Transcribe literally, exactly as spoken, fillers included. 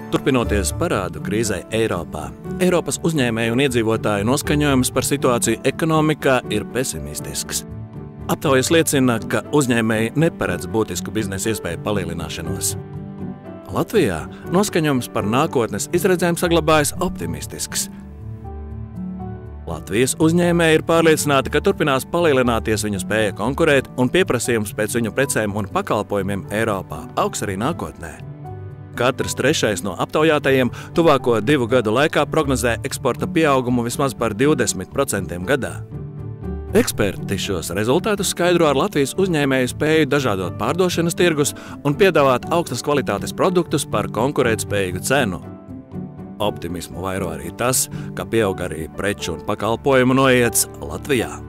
Turpinoties parādu krīzei Eiropā, Eiropas uzņēmēju un iedzīvotāju noskaņojums par situāciju ekonomikā ir pesimistisks. Aptaujas liecina, ka uzņēmēji neparedz būtisku biznesa iespēju palielināšanos. Latvijā noskaņojums par nākotnes izredzēm saglabājas optimistisks. Latvijas uzņēmēji ir pārliecināti, ka turpinās palielināties viņu spēja konkurēt un pieprasījums pēc viņu precēm un pakalpojumiem Eiropā augs arī nākotnē. Katrs trešais no aptaujātajiem tuvāko divu gadu laikā prognozē eksporta pieaugumu vismaz par divdesmit procentiem gadā. Eksperti šos rezultātus skaidro ar Latvijas uzņēmēju spēju dažādot pārdošanas tirgus un piedāvāt augstas kvalitātes produktus par konkurētspējīgu cenu. Optimismu vairo arī tas, ka pieaug arī preču un pakalpojumu noiets Latvijā.